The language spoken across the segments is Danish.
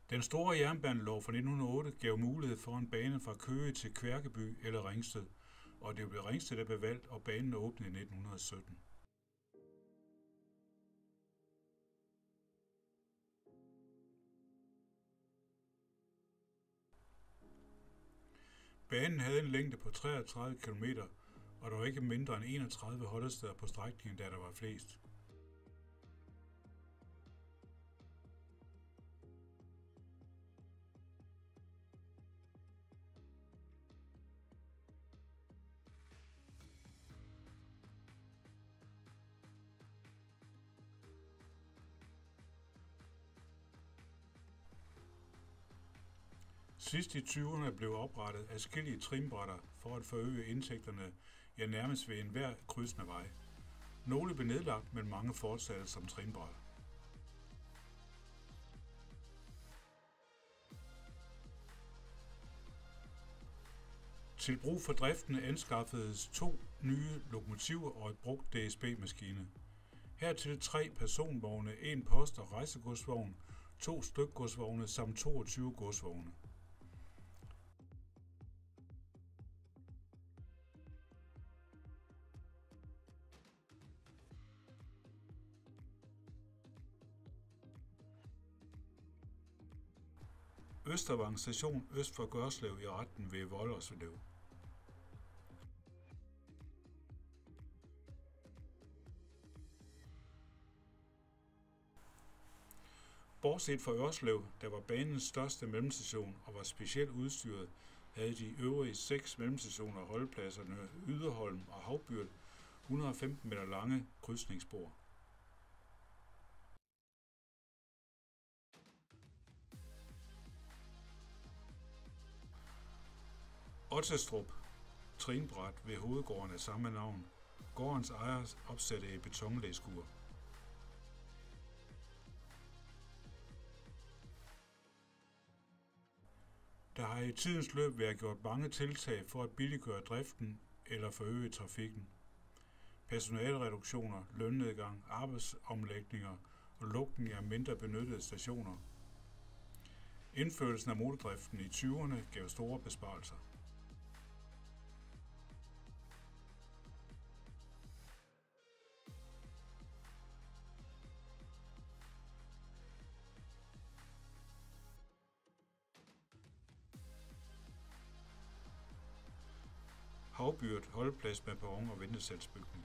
Den store jernbanelov fra 1908 gav mulighed for en bane fra Køge til Kværkeby eller Ringsted, og det blev Ringsted, der blev valgt, og banen åbnede i 1917. Banen havde en længde på 33 km, og der var ikke mindre end 31 holdesteder på strækningen, da der var flest. Sidst i 20'erne blev oprettet adskillige trinbrætter for at forøge indtægterne, ja nærmest ved enhver krydsende vej. Nogle blev nedlagt, men mange fortsatte som trinbrætter. Til brug for driften anskaffedes 2 nye lokomotiver og et brugt DSB-maskine. Hertil 3 personvogne, 1 post- og rejsegodsvogn, 2 stykgodsvogne samt 22 godsvogne. Østervang station øst for Gørslev i retning ved Volderslev. Bortset fra Ørslev, der var banens største mellemstation og var specielt udstyret, havde de øvrige 6 mellemstationer holdepladserne Yderholm og Havbyrd 115 meter lange krydsningsspor. Ottestrup trinbræt ved hovedgården af samme navn. Gårdens ejer opsatte et betonlæskur. Der har i tidens løb været gjort mange tiltag for at billiggøre driften eller forøge trafikken. Personalereduktioner, lønnedgang, arbejdsomlægninger og lukning af mindre benyttede stationer. Indførelsen af motordriften i 20'erne gav store besparelser. Havbyrd holdeplads med perron og ventesalsbygning.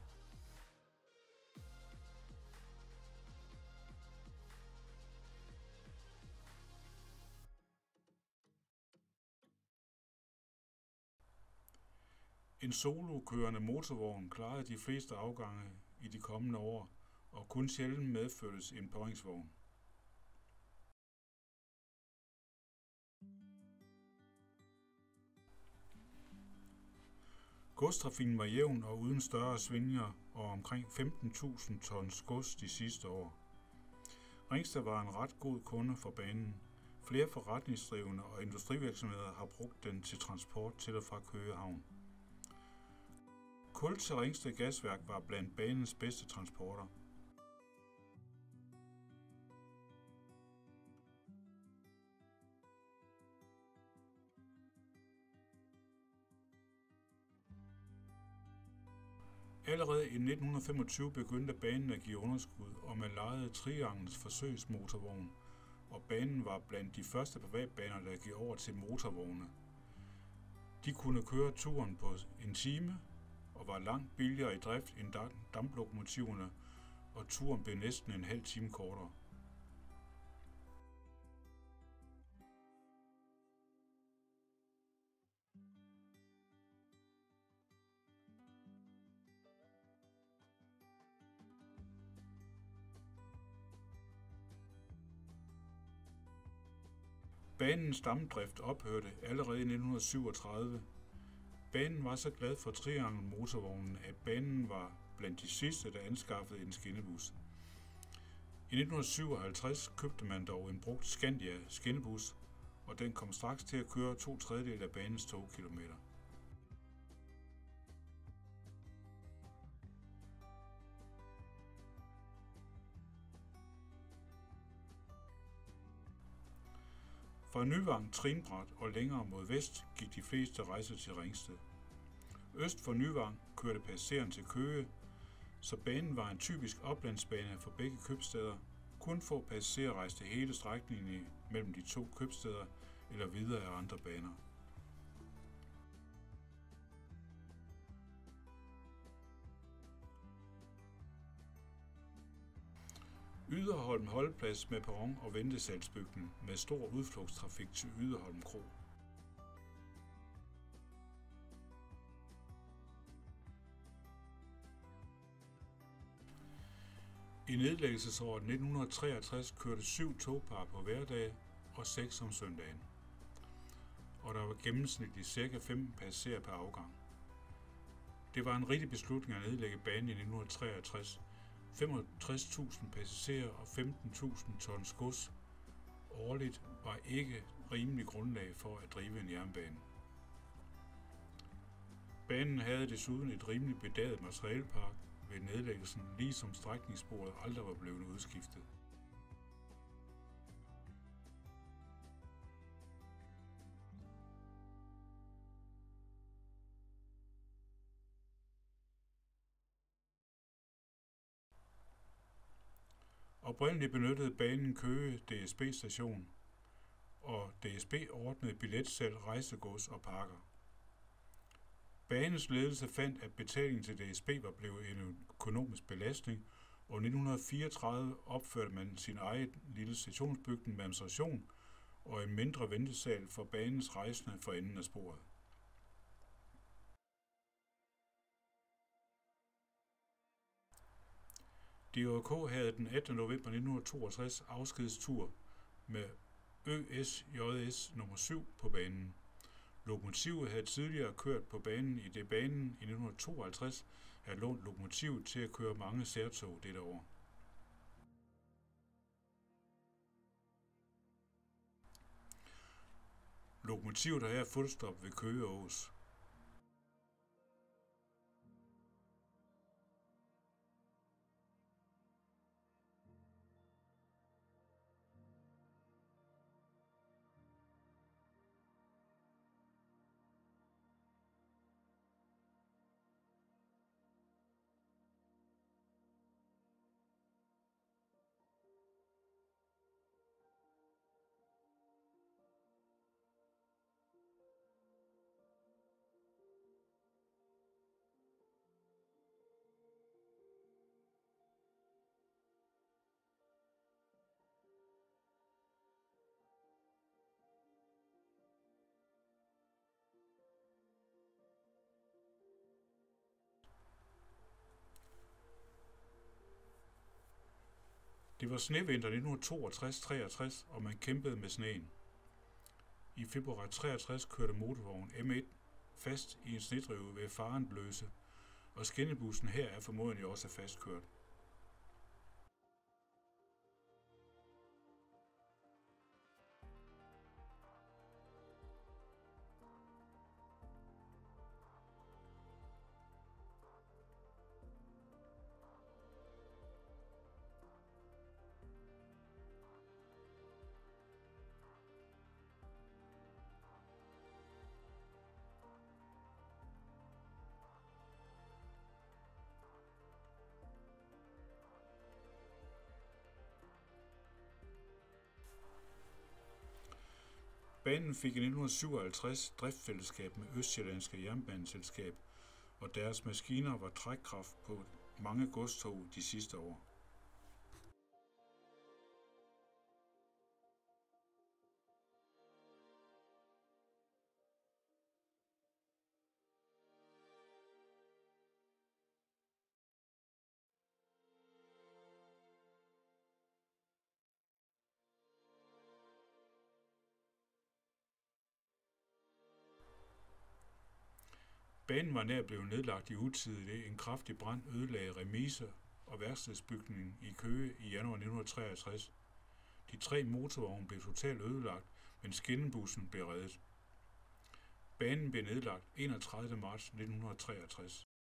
En solokørende motorvogn klarede de fleste afgange i de kommende år, og kun sjældent medførtes en påhængsvogn. Godstrafikken var jævn og uden større svingninger og omkring 15.000 tons gods de sidste år. Ringsted var en ret god kunde for banen. Flere forretningsdrivende og industrivirksomheder har brugt den til transport til og fra Køge Havn. Kul til Ringsted Gasværk var blandt banens bedste transporter. Allerede i 1925 begyndte banen at give underskud, og man lejede Trianglens forsøgsmotorvogn, og banen var blandt de første privatbaner, der gik over til motorvogne. De kunne køre turen på en time og var langt billigere i drift end damplokomotiverne, og turen blev næsten en halv time kortere. Banens dampdrift ophørte allerede i 1937. Banen var så glad for Triangel-motorvognen, at banen var blandt de sidste, der anskaffede en skinnebus. I 1957 købte man dog en brugt Scandia skinnebus, og den kom straks til at køre 2/3 af banens togkilometer. Fra Nyvang, Trinbræt og længere mod vest gik de fleste rejser til Ringsted. Øst for Nyvang kørte passagererne til Køge, så banen var en typisk oplandsbane for begge købstæder. Kun få passagerer rejste hele strækningen mellem de to købstæder eller videre af andre baner. Yderholm holdeplads med perron og ventesalsbygning med stor udflugtstrafik til Yderholm Kro. I nedlæggelsesåret 1963 kørte 7 togpar på hverdage og 6 om søndagen, og der var gennemsnitligt ca. 15 passagerer per afgang. Det var en rigtig beslutning at nedlægge banen i 1963. 65.000 passagerer og 15.000 tons gods årligt var ikke rimelig grundlag for at drive en jernbane. Banen havde desuden et rimeligt bedaget materielpark ved nedlæggelsen, ligesom strækningssporet aldrig var blevet udskiftet. Oprindeligt benyttede banen Køge DSB station, og DSB ordnede billetsalg, rejsegods og pakker. Banens ledelse fandt, at betalingen til DSB var blevet en økonomisk belastning, og i 1934 opførte man sin egen lille stationsbygning med administration og en mindre ventesal for banens rejsende for enden af sporet. DRK havde den 18. november 1962 afskedstur med ØSJS nummer 7 på banen. Lokomotivet havde tidligere kørt på banen, i det banen i 1952 havde lånt lokomotivet til at køre mange særtog dette år. Lokomotivet har her fuldstop ved Køge Ås. Det var snevinter 1962-63, og man kæmpede med sneen. I februar 63 kørte motorvogn M1 fast i en snedrive ved Farenløse, og skinnebussen her er formodentlig også fastkørt. Banen fik i 1957 driftsfællesskab med Østsjællandske Jernbaneselskab, og deres maskiner var trækkraft på mange godstog de sidste år. Banen var nær blevet nedlagt i utide, da en kraftig brand ødelagde remise og værkstedsbygningen i Køge i januar 1963. De 3 motorvogne blev totalt ødelagt, men skinnebussen blev reddet. Banen blev nedlagt 31. marts 1963.